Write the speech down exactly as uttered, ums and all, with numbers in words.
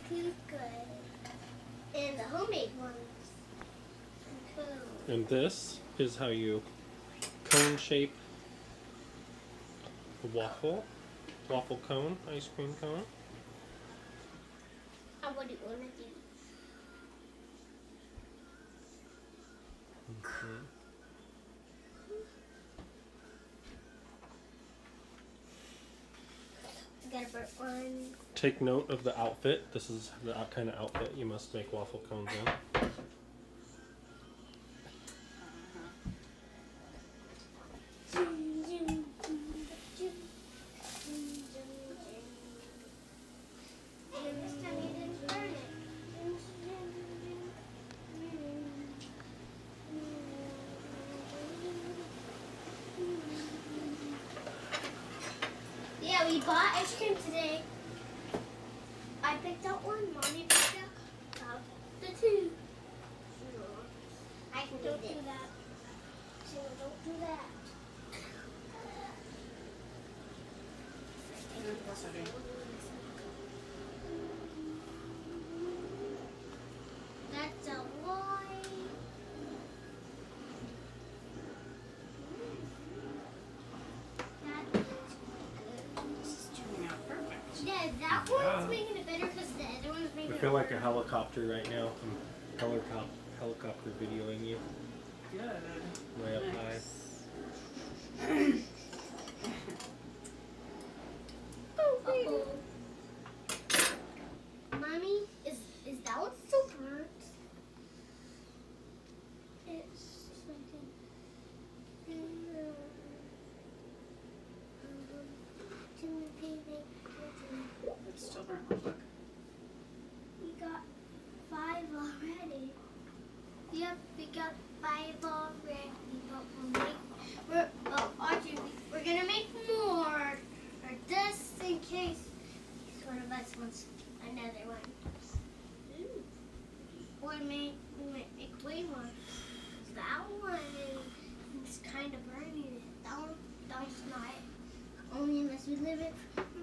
Too good. And the homemade ones. Cool. And this is how you cone shape a waffle. Waffle cone, ice cream cone. I wouldn't want to do. Mm-hmm. I got a burnt one. Take note of the outfit. This is the kind of outfit you must make waffle cones in. Yeah, we bought ice cream today. I picked out one. Mommy picked out the two. I can don't do that. So don't do that. That's a lie. That is good. This is turning out perfect. Yeah, that one's making it better because the other one's making I it feel like a worse. helicopter right now. I'm helicopter helicopter videoing you Good. way up Nice. Oh, baby. Mommy, is is that one still burnt? It's like a, It's still burnt. Look. we got five already. Yep, we got five already. But we'll make, we're, oh, Audrey, we, we're gonna make more. Or just in case one of us wants another one. Ooh. Or make, we might make way more. That one is kind of burning it. That one, that one's not. Only unless we leave it